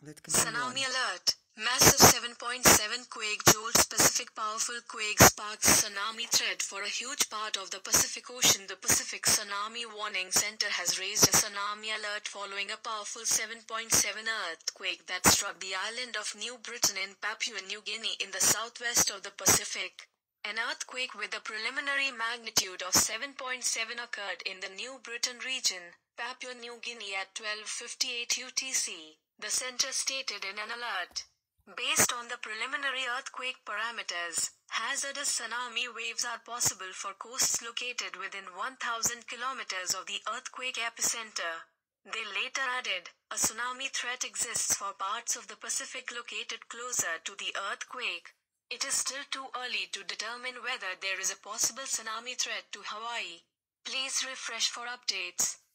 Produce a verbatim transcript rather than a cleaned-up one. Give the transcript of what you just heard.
Let's continue on. Tsunami alert. Massive seven point seven quake jolts Pacific. Powerful quake sparks tsunami threat for a huge part of the Pacific Ocean. The Pacific Tsunami Warning Center has raised a tsunami alert following a powerful seven point seven earthquake that struck the island of New Britain in Papua New Guinea in the southwest of the Pacific. An earthquake with a preliminary magnitude of seven point seven occurred in the New Britain region, Papua New Guinea at twelve fifty-eight U T C, the center stated in an alert. Based on the preliminary earthquake parameters, hazardous tsunami waves are possible for coasts located within one thousand kilometers of the earthquake epicenter. They later added, a tsunami threat exists for parts of the Pacific located closer to the earthquake. It is still too early to determine whether there is a possible tsunami threat to Hawaii. Please refresh for updates.